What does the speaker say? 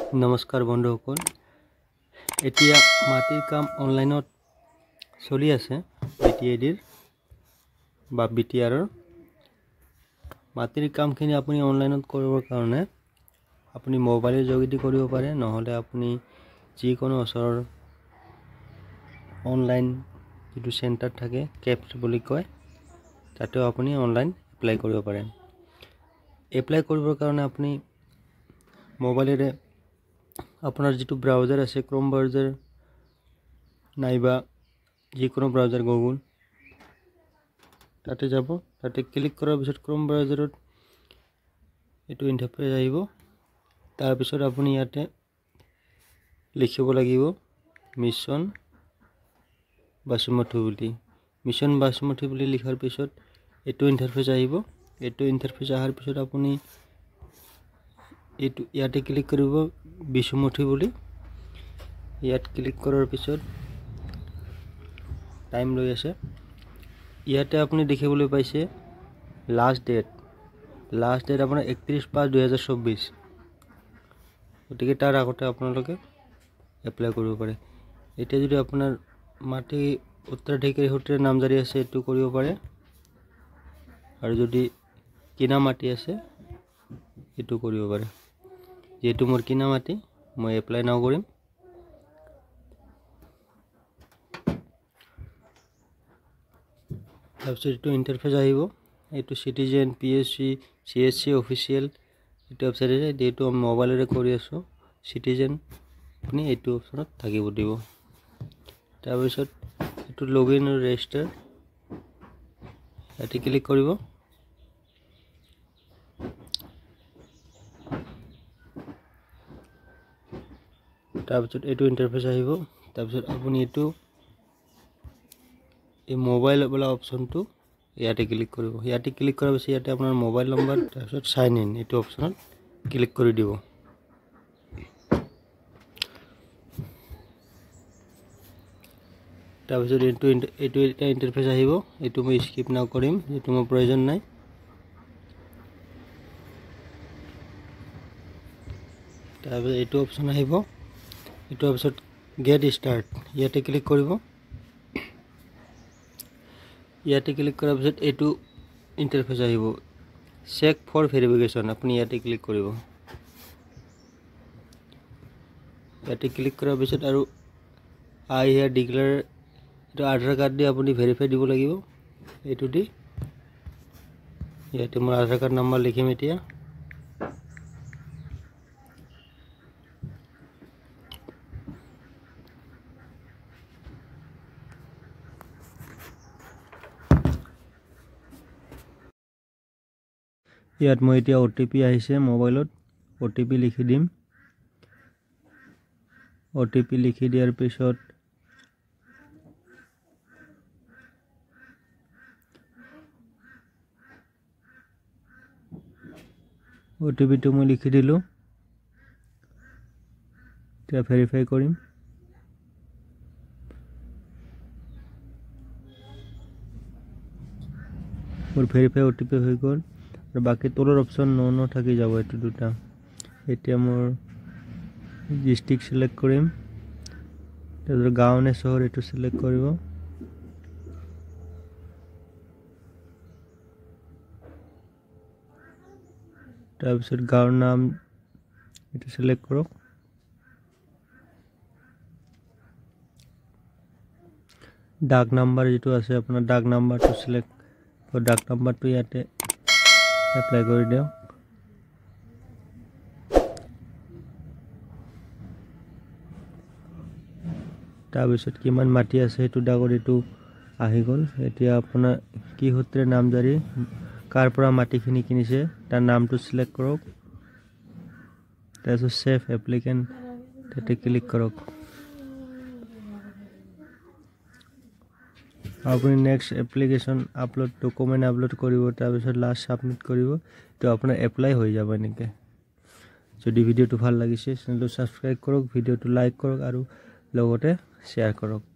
नमस्कार बंधुসকল এতিয়া মাটিৰ কাম অনলাইনত চলি আছে বিটিএডিৰ বা বিটিআৰৰ মাটিৰ কামখিনি আপুনি অনলাইনত কৰিবৰ কাৰণে আপুনি মোবাইলৰ যোগেদি কৰিব পাৰে নহলে আপুনি যিকোনো ওচৰৰ অনলাইন যেটো সেন্টাৰ থাকে কেপছ বুলি কয় তাতেও আপুনি অনলাইন এপ্লাই কৰিব পাৰে এপ্লাই কৰিবৰ কাৰণে আপুনি মোবাইলৰে আপনার যেটো ব্রাউজার আছে ক্রোম ব্রাউজার নাইবা যে কোনো ব্রাউজার গুগল তাতে যাব তাতে ক্লিক কৰাৰ পিছত ক্রোম ব্রাউজাৰত এটো ইন্টারফেস আহিব তাৰ পিছত আপুনি ইয়াতে লিখিব লাগিব মিশন বাসুমতি বুলি লিখাৰ পিছত এটো ইন্টারফেস আহিব এটো ইন্টারফেস আহাৰ পিছত আপুনি এটো ইয়াতে ক্লিক কৰিব বিসুমতি বুলি ইয়াত ক্লিক কৰাৰ পিছত টাইম লৈ আছে ইয়াতে আপুনি দেখিবলৈ পাইছে লাষ্ট ডেট আপোনাৰ 31/5/2024 গতিকে তাৰ আগতে আপোনালোকে এপ্লাই কৰিব পাৰে এতিয়া যদি আপোনাৰ মাটি উত্তৰাধিকাৰী সূত্ৰে নামজাৰি আছে এটো কৰিব পাৰে আৰু যদি কিনা মাটি আছে এটো কৰিব পাৰে যেটো মোৰ কিনা মাটি মই এপ্লাই নাও কৰিম তাৰপিছত এটো ইন্টারফেস আহিব এটো সিটিজেন পিএসসি সিএসসি অফিশিয়াল এটো ওয়েবসাইট আছে যেটো আমি মোবাইলৰে কৰি আছো সিটিজেন আপুনি এটো অপচনত থাকিব দিব তাৰপিছত এটো লগইন আৰু ৰেজিষ্টাৰ এটো ক্লিক কৰিব তাৰপিছত এটো ইন্টারফেস আহিব তাৰপিছত আপুনি এটো এই মোবাইল বলা অপশনটো ইয়াতে ক্লিক কৰিব ইয়াতে ক্লিক কৰাৰ পিছত ইয়াতে আপোনাৰ মোবাইল নম্বৰ তাৰপিছত সাইন ইন এটো অপশনত ক্লিক কৰি দিব তাৰপিছত এটো এটা ইন্টারফেস আহিব এটো মই স্কিপ নাও কৰিম এটো মোৰ প্ৰয়োজন নাই তাৰপিছত এটো অপশন আহিব এটো পিছত গেট স্টার্ট ইয়াতে ক্লিক কৰিব ইয়াতে ক্লিক কৰাৰ পিছত এটো ইন্টারফেস আহিব চেক ফৰ ভেৰিফিকেশন আপুনি ইয়াতে ক্লিক কৰিব ইয়াতে ক্লিক কৰাৰ পিছত আৰু আই হিয়াৰ ডিক্লেয়াৰ এটো আধাৰ কাৰ্ড দি আপুনি ভেৰিফাই দিব লাগিব এটো দি ইয়াতে মোৰ আধাৰ কাৰ্ড নম্বৰ লিখিম এতিয়া ইয়াত মই এতিয়া ওটিপি আহিছে মোবাইলত ওটিপি লিখি দিম ওটিপি লিখি দিয়াৰ পিছত ওটিপিটো মই লিখি দিলো এতিয়া ভেৰিফাই কৰিম মোৰ ভেৰিফাই ওটিপি হৈ গ'ল আৰু বাকি তলৰ অপশন ন থাকি যাব এটো দুটা এতিয়া মোৰ ডিস্ট্ৰিক্ট সিলেক্ট কৰিম তাৰ গাঁও নে চহৰ এটো সিলেক্ট কৰিব তাৰপিছত গাঁৱৰ নাম এটো সিলেক্ট কৰক ডাক নাম্বাৰ যেটো আছে আপোনাৰ ডাক নাম্বাৰটো সিলেক্ট আৰু ডাক নাম্বাৰটো ইয়াতে এপ্লাই কৰি দিও তাৰপিছত কিমান মাটি আছে এটো ডাগৰ এটো আহি গল এতিয়া আপোনাৰ কি সূত্ৰে নামজাৰি কাৰ পৰা মাটিখিনি কিনিছে তাৰ নামটো সিলেক্ট কৰক তাৰপিছত সেভ এপ্লিকেন্ট তাতে ক্লিক কৰক আপুনি next application upload document upload কৰিব তাৰপিছত লাষ্ট সাবমিট কৰিব তো আপোনাৰ এপ্লাই হৈ যাব এনেকে যদি ভিডিওটো ভাল লাগিছে চেনেলটো সাবস্ক্ৰাইব কৰক ভিডিওটো লাইক কৰক আৰু লগতে শেয়াৰ কৰক